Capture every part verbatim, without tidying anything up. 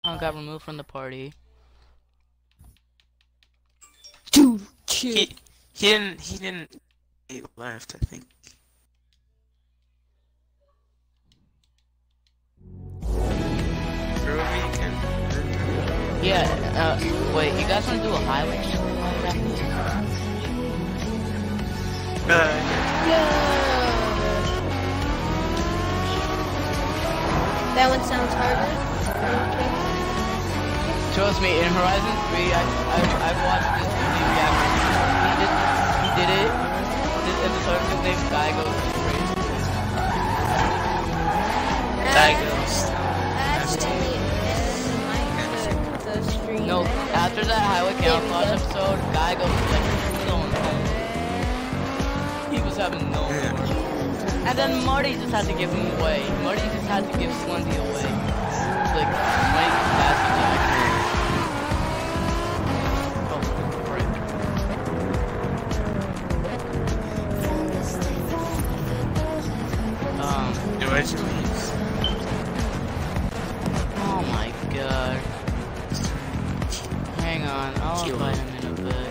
got removed from the party. Dude, He, he didn't, he didn't, he left, I think. Groovy and... Yeah, uh, wait, you guys wanna do a highway? Uh, that one sounds harder. Okay. Trust me, in Horizon three, I, I, I've watched this video reaction. He did, he did it, and the person's name Guy goes crazy. Guy goes. Actually, the stream. No, after that Highway Camouflage episode, Guy goes like going home. He was having no Yeah. more. And then Marty just had to give him away. Marty just had to give Slendy away. Like, Mike passed it back. Oh, frick. Um, Do I just leave? oh my god. Hang on, I'll Kill invite him. him in a bit.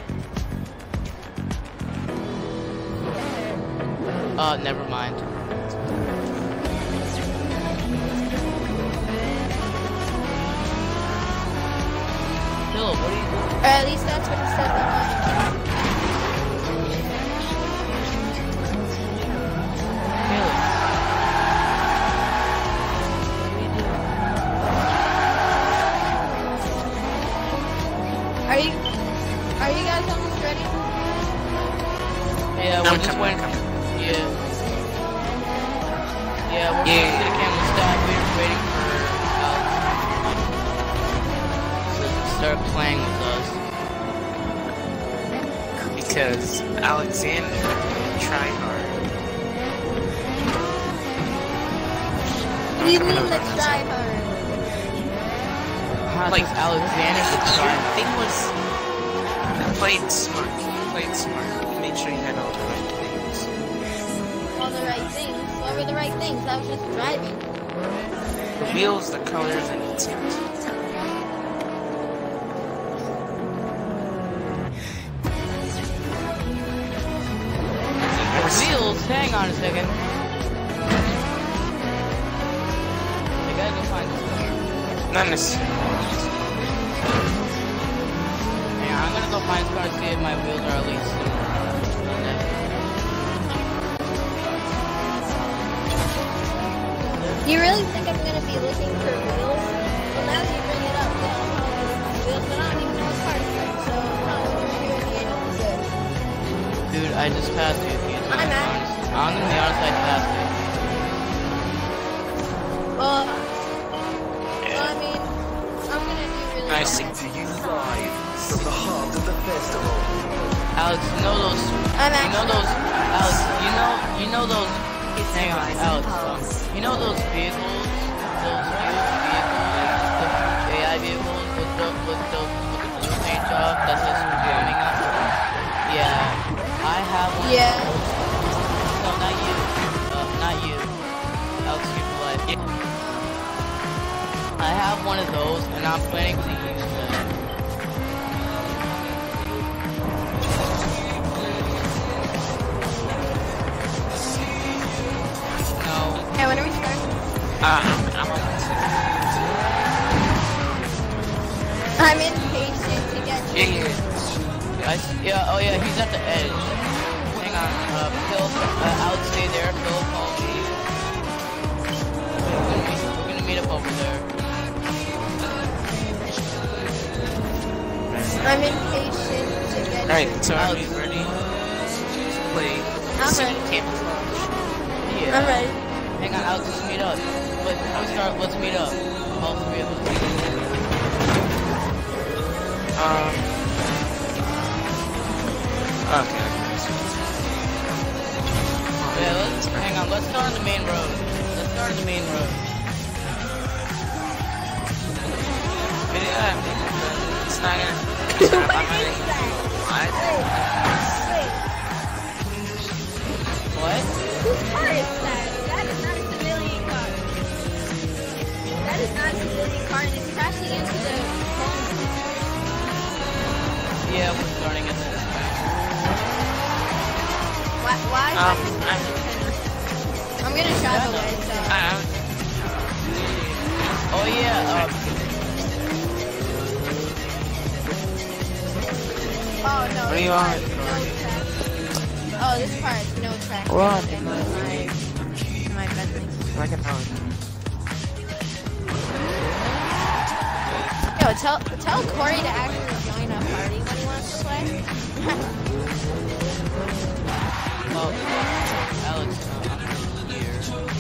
Uh, never mind. Philip, what are you doing? Or at least that's what he said online. Philip. What are you doing? Are you? Are you guys almost ready? Yeah, I'm we're just coming, waiting. I'm coming. Yeah. Yeah, we're Yeah. going to the camera stop. We're waiting for Alex to start playing with us. Because Alexander tried hard. What do you mean the try hard? How Like, does Alexander The try? thing was, he played smart. He played smart. He made sure he had all the right things. All the right things. What were the right things? I was just driving. The wheels, the colors, and the skins. Wheels, hang on a second. I gotta go find this. Not necessarily. Hang on, I'm gonna go find this car to see if my wheels are at least. You really think I'm gonna be looking for wheels? Well, now that you bring it up, then I'll probably look for wheels, but I don't even know what car to get, so I'm probably gonna be any good. Dude, I just passed you a few times. I'm at. I'm gonna be honest, I passed you. Well, well, I mean, I'm gonna do really Nice. well. To you live from the heart of the festival. Alex, you know those, I'm you know actually. those, Alex, you know, you know those, hang on, Alex, um, you know those vehicles, those used vehicles, the A I vehicles with the, with the, with the blue paint job that says jamming up? Yeah, I have one. Yeah. No, not you, uh, not you, Alex, keep alive. I have one of those, and I'm planning to use it. No. Hey, when are we starting? Uh, I'm, I'm almost. I'm impatient to get Yeah, yeah. I s yeah, oh yeah, he's at the edge. Hang on, uh, Phil, uh, Alex, stay there, Phil, call me. We're gonna, meet, we're gonna meet up over there. I'm impatient to get Alright, so are Alex. we ready to play I'm City ready. Camouflage? Yeah. I'm ready. Hang on, Alex, let's meet up. Let, let's start, let's meet up. All three of us. Um. Okay. Yeah, let's, hang on, let's start on the main road. Let's start on the main road. Yeah, it's not gonna. It's not, I'm gonna. What? What? Whose car is that? That is not a civilian car. That is not a civilian car, and it's crashing into starting at this point. Why? Why? Um, I'm, I'm gonna drive away. So. I, Oh yeah. Uh, Oh no. What do this you part, want? no track. Oh, this part, no track. What? In my, my Bentley. I can tell. Yo, tell tell Corey to actually join a party when he wants to play. oh, Alex, uh, I'm here.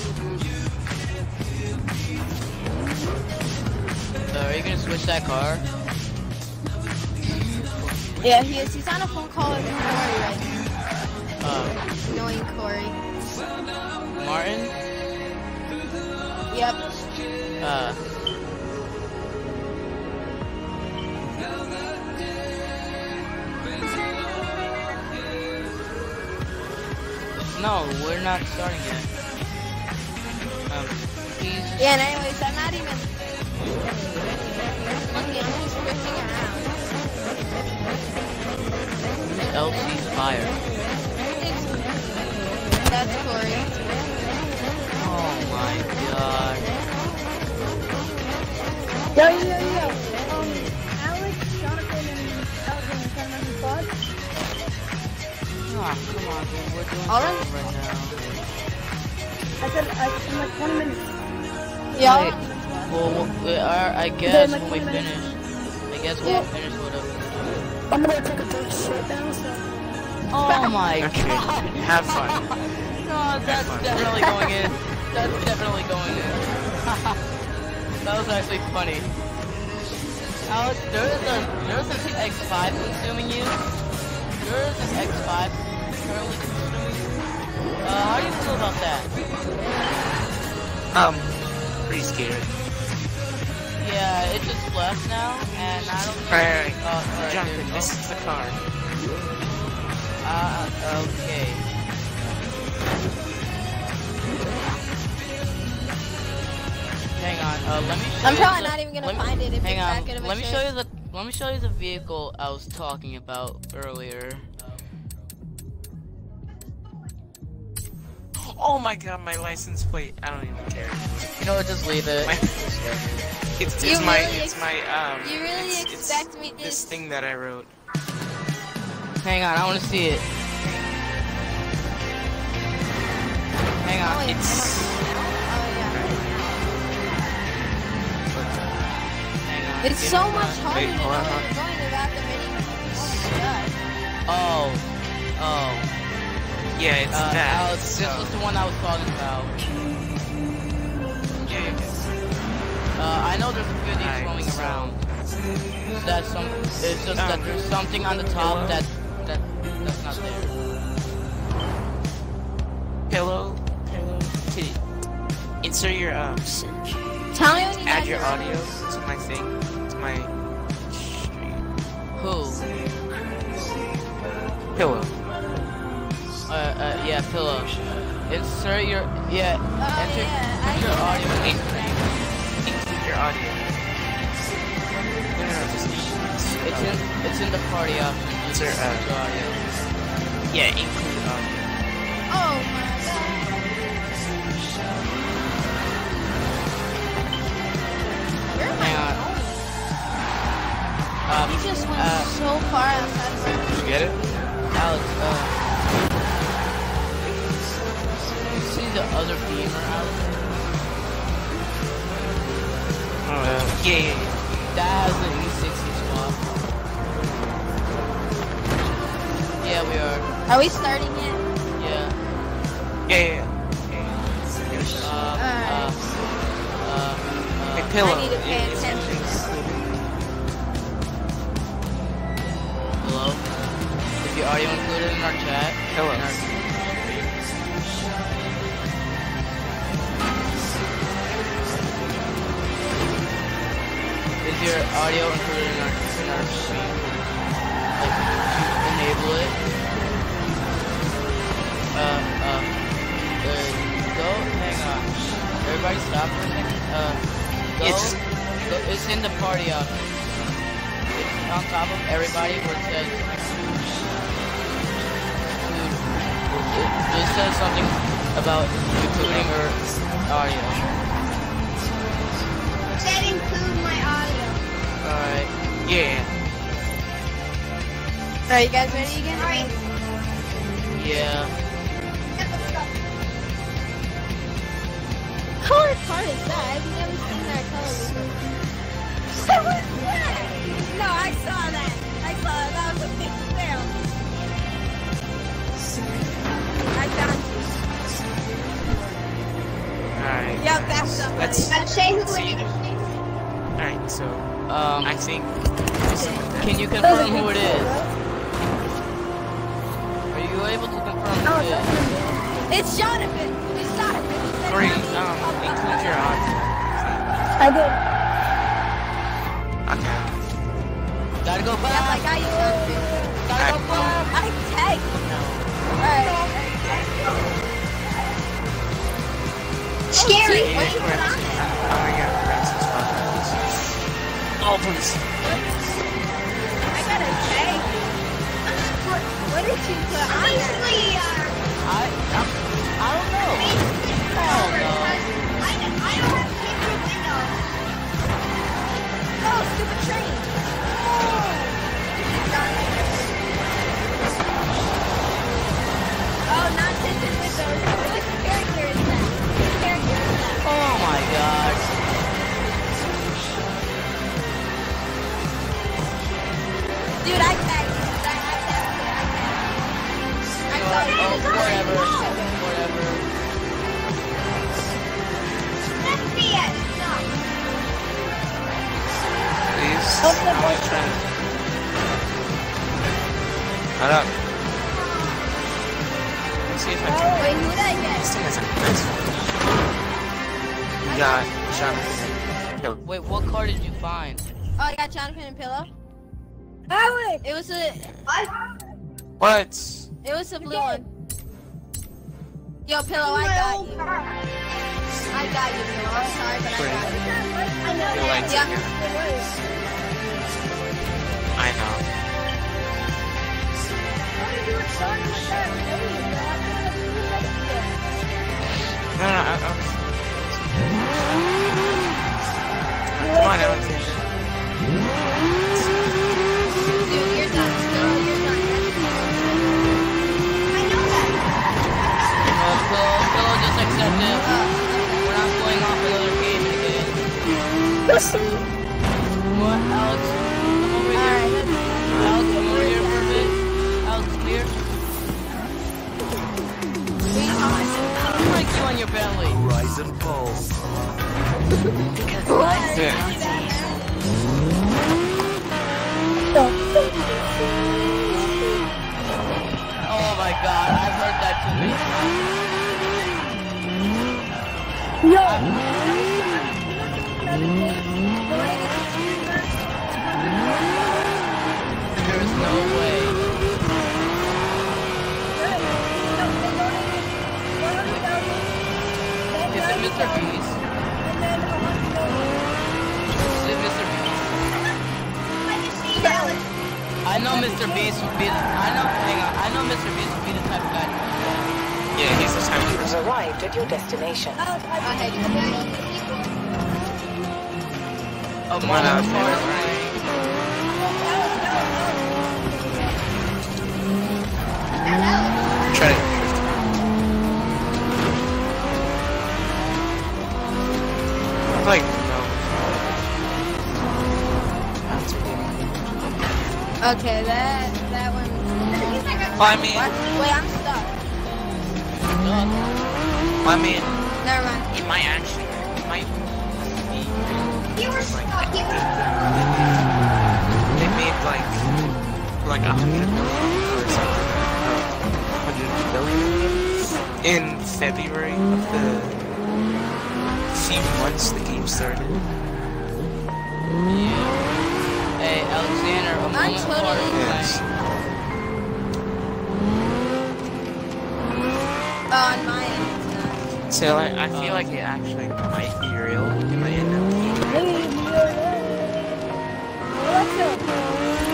So are you gonna switch that car? Yeah, he is. He's on a phone call with Corey right now. Uh, Knowing Corey. Martin? Yep. Uh. No, we're not starting yet. Um, please. Yeah, and anyways, I'm not even looking. I'm just drifting around. L C fire. That's Corey. Oh my god. Yo, yo, yo. Um, Alex, Jonathan, and Elvin are coming on the pod. Oh, come on, dude. We're doing All something right now. I said, I, in like twenty minutes. Yeah. Wait, well, well, we are, I guess when we finish. I guess when we finish, whatever. I'm gonna take a dark shit now, so. Oh my Okay. god. Have fun. No, that's definitely going in. That's definitely going in. That was actually funny. Alex, there is a there's an X five consuming you. There is an X five currently consuming you. Uh, how do you feel about that? Um, pretty scared. Yeah, it just left now, and I don't know. Alright, Uh, alright, Jonathan, dude. this is the car. Uh, okay. Hang on. Uh, let me show I'm you probably the- not even gonna let me- find it if Hang it's on. that good of a Let me shit. show you the. Let me show you the vehicle I was talking about earlier. Oh my god, my license plate. I don't even care. You know what? Just leave it. My, it's You it's my really it's ex- my um. you really it's, expect it's me to- this thing that I wrote. Hang on. I want to see it. Hang on. Oh, wait, It's Oh Hang on. yeah. It's Give so me much one. harder Wait, to know hold on, where hold you're going without the mini. Oh my god. Oh. Oh. yeah, it's Uh, that. Alex, this so, was the one I was talking about. yeah, yeah, yeah. Uh, I know there's a few of these Alright, roaming so- around. That's some. It's just that Um, there's something on the top that that that's not there. Pillow, pillow, titty. Insert your um. Tell me when you Add guys your are audio to my thing, to my stream. Who? Pillow. Uh, uh, yeah, pillow. Insert your yeah. Oh enter, yeah, I enter your audio. Wait, include your audio. No, no, no, just It's in it's in the party option. Insert, uh, Insert your audio. yeah, include audio. Oh my god. Where am I Hang on. going? Um, You just went uh, so far outside of where Did you get it? Alex, uh, you see the other beamer, Alex? Oh, uh, yeah, yeah, yeah. That has an E sixty swap. Yeah, we are. Are we starting yet? Yeah. Yeah, yeah, yeah. Uh, uh, uh, Hey, uh, pillow. I need to pay it- it's attention. included. hello? Is your audio included in our chat? Hello. In our- Is your audio included in our, in our stream? Like, to enable it? Uh, uh, uh, go, hang on. Everybody stop for a second. Uh, go, It's- go, it's in the party option. It's on top of everybody where it says it, it says something about including or audio. Said include my audio. Alright. Yeah. Are you guys ready again? Alright. Yeah. Color card is that? I've never seen that color before. So what's that? No, I saw that. I saw that. That was a big fail. I found you. Alright. Yep, that's somebody. Let's Let's say who see. it is. Alright, so Um, I think. can you confirm who it is? Are you able to confirm who it is? It's Jonathan. It's Jonathan. Corey, um, include your audio. I did. Okay. Gotta go Yep, I back! got you, Jonathan. Gotta go back! I tagged you. Alright. Scary. Yeah, What you put on Francis. it? Oh my god, Francis. Oh, please. I got a tag. What did you put on it? I, I, I don't know. Hell no. Oh, stupid train. Oh, not tinted windows. Which character is that? Which character is that? Oh my gosh. Dude, I tagged you. I, I tagged you. I tagged you. I saw you. Oh, whatever. Whatever. Let's be it. Stop. Please. What's the I want to try to. Hold up. Let's see if I can. Wait, who did I get? This thing is a nice one. You got Jonathan. Yo, Wait, what card did you find? Oh, I got Jonathan and Pillow. Alex! It was a, what? it was a blue one. Yo, Pillow, I got you. I got you, Pillow. I'm sorry, but I got you. I know You liked it, Yeah. yeah. I know. No, no, I, I was... Come on, Alexander. Dude, you're done. No, you're done. I know that. Uh, Pillow, Pillow, just accept it. We're not going off another game to get in. What, Alex? Come over here. Alex, come over here for a bit. Alex, come here. I don't like you on your belly. Horizon Pulse. Yeah. Oh my god, I've heard that too many times. Yo! There's no way. Is it Mister Beast? Is it Mister Beast? I know Mister Beast would be the, I know, hang on, I know Mister Beast would be the type of guy to do that. Yeah, he's the type of You've person. arrived at your destination. A Come on, Alex. moment apart, right? Try it. Like, no. That's cool. Okay, that that one. Well, I mean, What? Wait, I'm stuck. well, I mean, Never mind. it might actually, it might be. You were stuck. You were They made like, like a hundred million or something. A hundred billion in February of the few months the game started. Yeah. Hey, Alexander, a I'm moment apart. totally- Yes. Oh, on my end, it's not. So like, I feel like it actually might be real. It might end up being real. Alexa,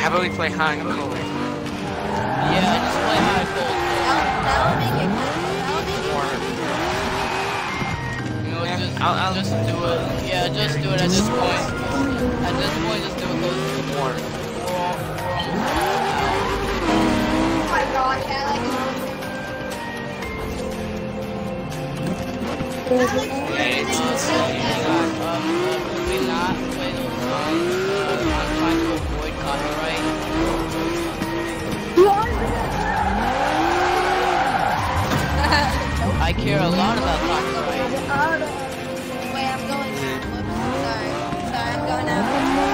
How about we play high and cold? Yeah, just play high gold. That'll, that'll make it good. That'll make it Or You know, Yeah, just, I'll- I'll- just do it. Yeah, just do it at this point. At this point, just do it because more. we're, all, we're almost Oh my gosh, Alex. Yeah, it's insane. Um, uh, could we not play those songs? Uh, I'm trying to avoid copyright. I care a lot about copyright. Wait, I'm going now. Whoops. Sorry. Sorry, I'm going now.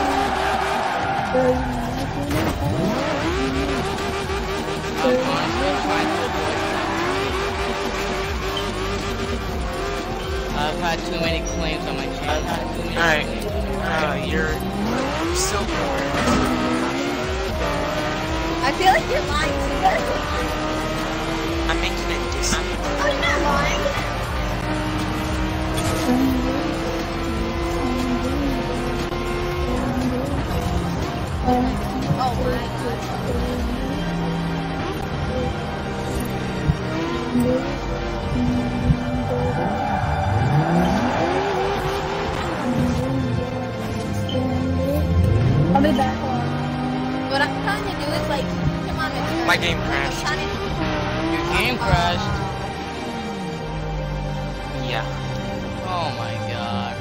I'm honestly trying to avoid I've had too many claims on my channel. I've had too many Alright. claims. Uh, you're so bored. I feel like you're lying to me. I'm making it Disney. Oh, you're not lying. Oh my god. I'll be back on. What I'm trying to do is like, come on, it's My game crashed. I'm trying to, Your game crashed. Yeah. Oh my god.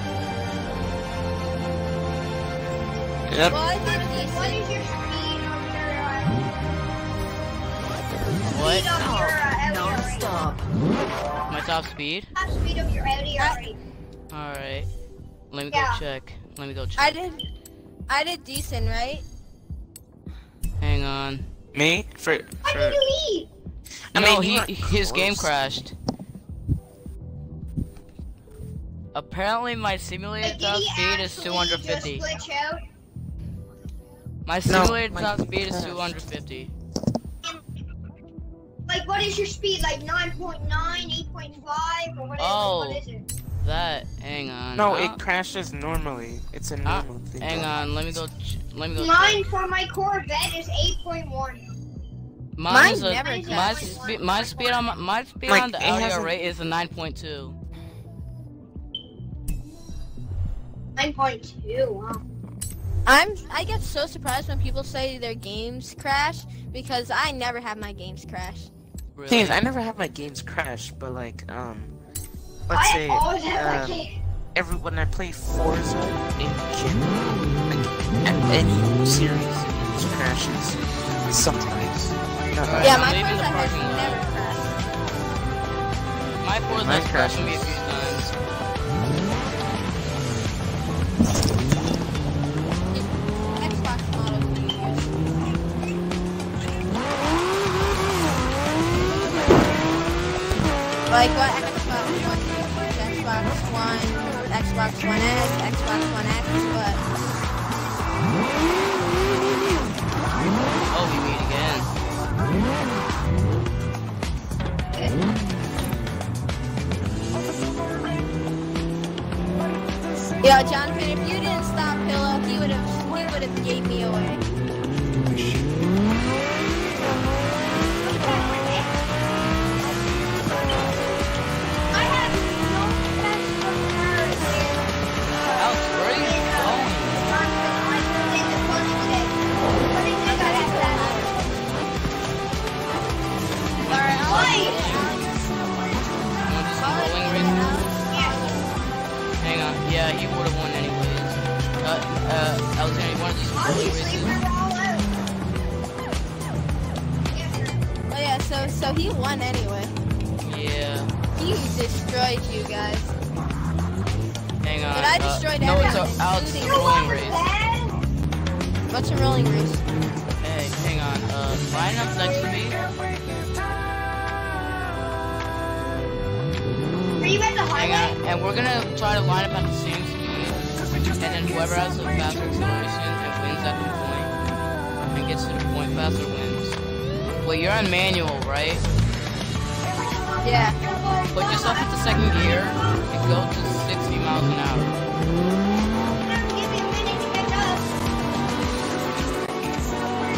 Yep. well, I did decent. What is your speed on your, uh, What? speed of your, uh, Non-stop. My top speed? Top speed of your L D R rate. Alright. Let me Yeah. go check. Let me go check. I did, I did decent, right? Hang on. Me? For, Why for did you leave? I no, mean, he you were his game close. crashed. Apparently my simulated Like, did top he speed is actually two hundred fifty. just glitch out? My No, simulated my top game speed is crashed. two hundred fifty. Like, what is your speed? Like nine point nine, eight point five, or what is Oh. it? What is it? That, hang on. No, Uh, it crashes normally. It's a uh, normal thing. hang on, let me go. Ch let me go. Mine check. for my Corvette is eight point one. Mine's Mine a, never my crashes. speed. My speed on my, my speed Like, on the it L D R hasn't- rate is a nine point two. nine point two, wow. I'm, I get so surprised when people say their games crash because I never have my games crash. Really? Thing is, I never have my games crash, but like, um, let's I say, always have um, my game. every when I play Forza in general, like at any series, it just crashes sometimes. Not Alright, Yeah, I'm my leaving Forza the has parking lot. never crashed. My Forza Mine has crashed me a crashes. few times. Xbox models do you use? Like what Xbox One do you use? Xbox One, Xbox One S, Xbox One X, what? Oh, we meet again. Yo, Jonathan, if you didn't stop Pillow, he would have he would have gave me away. I have no customer here. Alex, where are you going? In the funny today. Funny thing I have that. Alright, I'll Why? You want to do some I'll bowling let you race? know. Yeah. Hang on. Yeah, he would have won anyways. Uh, uh, Alexander, you want to do some bowling Obviously, we races? were all out. Oh yeah, so so he won anyway. Yeah. He destroyed you guys. Hang on. But I uh, destroyed no, it's a everyone, Alex including- You know what bowling was race. bad? What's a rolling race? Hey, hang on. Uh, line up next to me. Are you at the Hang highway? on. And we're gonna try to line up at the same speed. And then whoever has the faster acceleration and wins at the point and gets to the point faster wins. Wait, you're on manual, right? Yeah. Put yourself into second gear and go to sixty miles an hour. Give me a minute to catch up.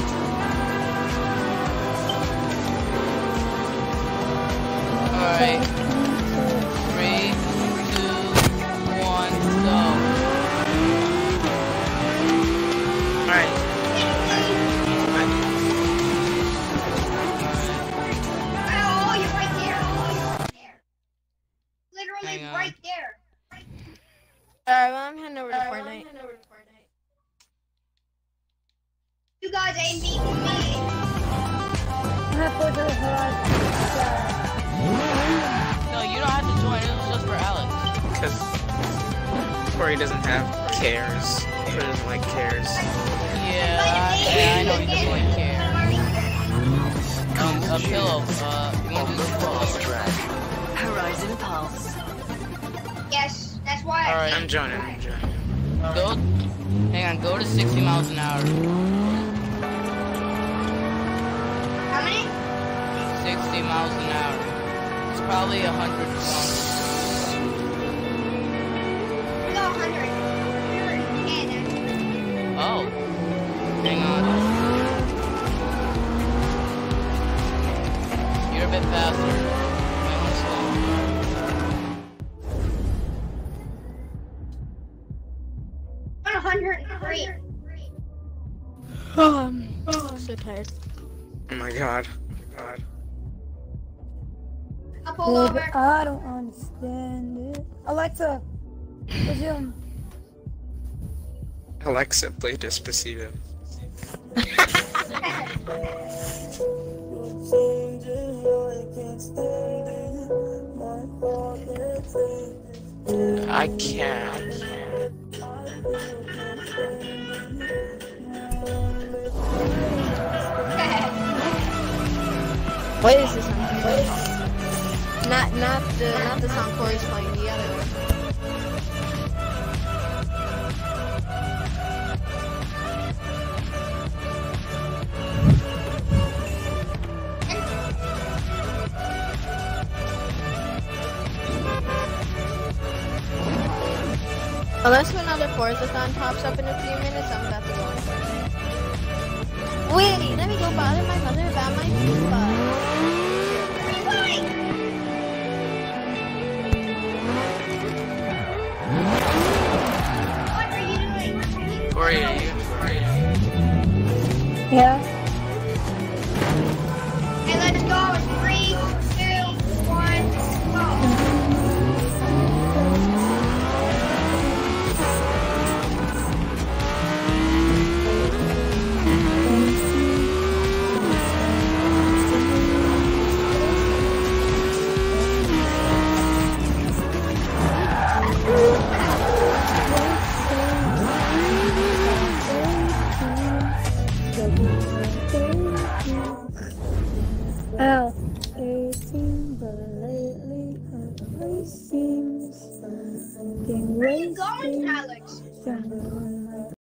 Alright. Oh, you're right there. Oh, you're right there. Literally Hang on. right there. Alright, well, I'm heading over to Fortnite. You guys ain't beating me. I'm gonna put the Horizon. No, you don't have to join. It was just for Alex. Because Corey doesn't have cares. He doesn't like cares. Yeah, I- yeah, I know he doesn't like care. Um, a pillow. Uh, you On can do the the fast pillow. track. Horizon Pulse. Yes, that's why. All right. I'm joining. I'm joining. Go. Hang on. Go to sixty miles an hour. How many? sixty miles an hour. It's probably a hundred kilometers. We got one hundred. one ten. Oh. Hang on. You're a bit faster. Wait, one slow. one hundred three. Um, so tired. Oh my god. Oh my god. I'll pull over. I don't understand it. Alexa, resume. Alexa, play Despacito. I can't. What is this song? Not, not the, not the song Corey's playing. The other one. Unless another Forzathon pops up in a few minutes, I'm about to go on Fortnite. Wait, let me go bother my mother about my FIFA. What are you doing? Corey, are you? Corey, are you? Yeah. Okay, let's go. Three, two, one, go. Ow.